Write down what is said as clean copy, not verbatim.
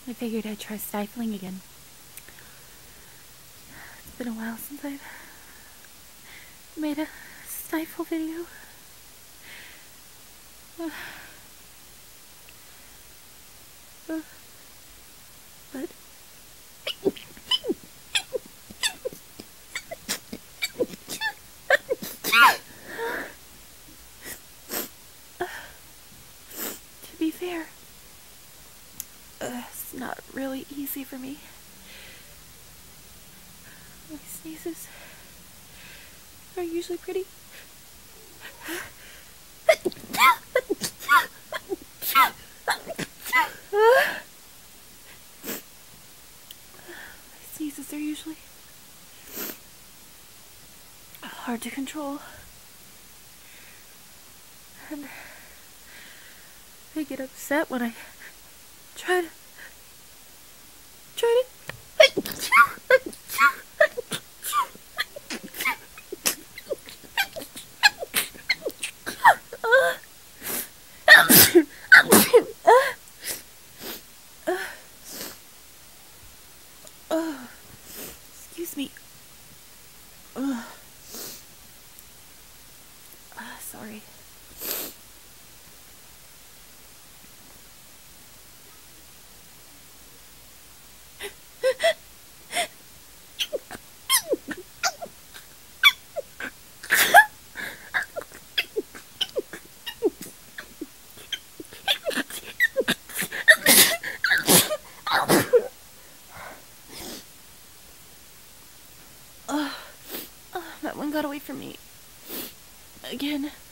I figured I'd try stifling again. It's been a while since I've made a stifle video. But to be fair, it's not really easy for me. My sneezes are usually pretty. Sneezes are usually hard to control. And I get upset when I try to excuse me. Sorry. That one got away from me. Again.